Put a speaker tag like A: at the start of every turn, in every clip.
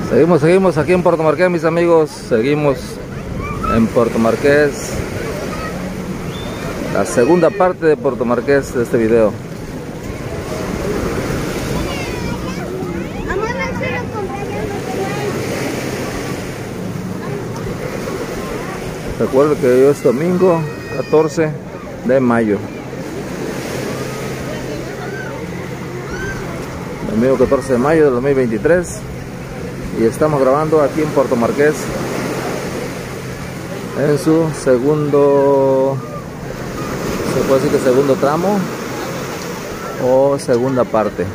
A: Seguimos aquí en Puerto Marqués, mis amigos. Seguimos en Puerto Marqués. La segunda parte de Puerto Marqués de este video. Recuerden que hoy es domingo 14 de mayo. Domingo 14 de mayo de 2023. Y estamos grabando aquí en Puerto Marqués en su segundo, se puede decir que segundo tramo o segunda parte.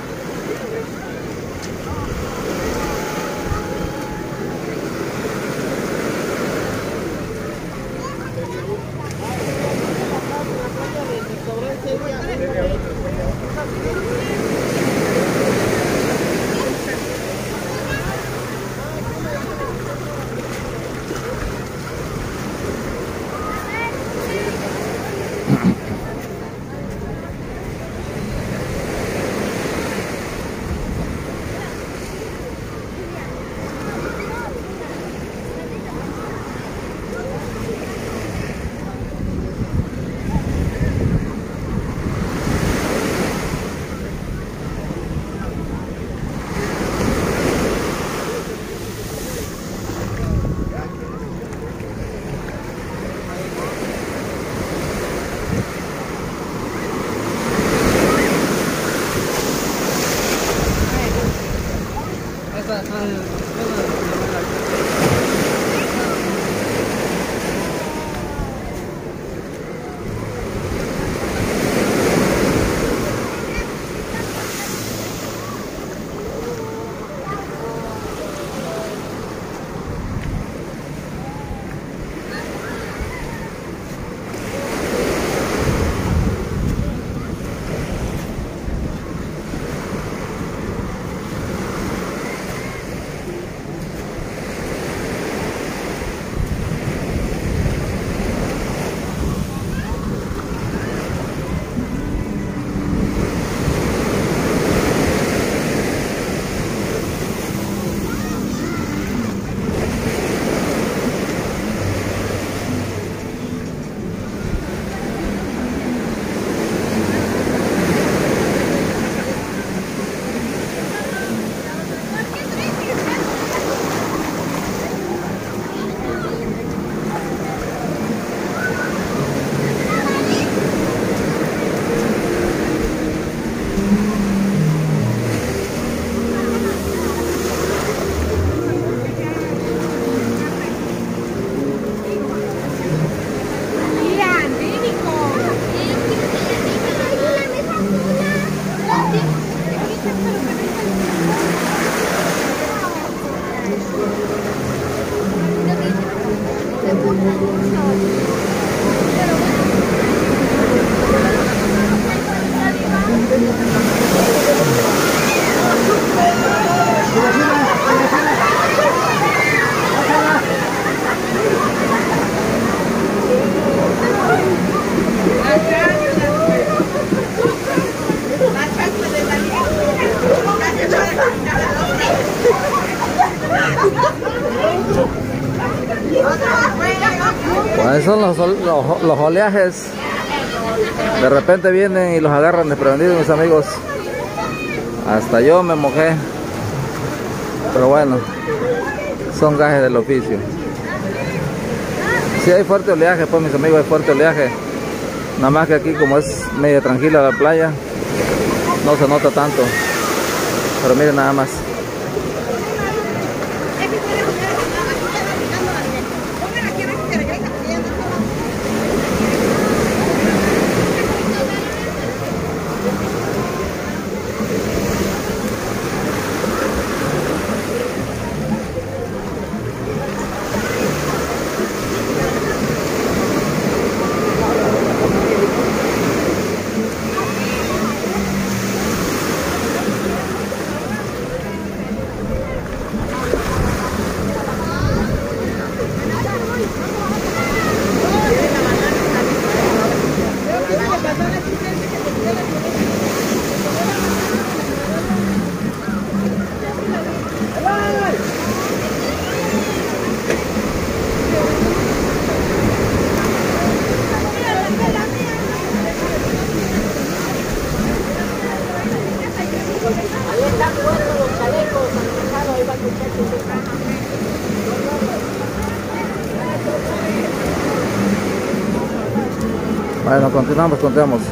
A: Pues son los oleajes. De repente vienen y los agarran desprevenidos, mis amigos. Hasta yo me mojé. Pero bueno, son gajes del oficio. Si hay fuerte oleaje, pues mis amigos, hay fuerte oleaje. Nada más que aquí, como es medio tranquila la playa, no se nota tanto. Pero miren nada más. Bueno, continuamos.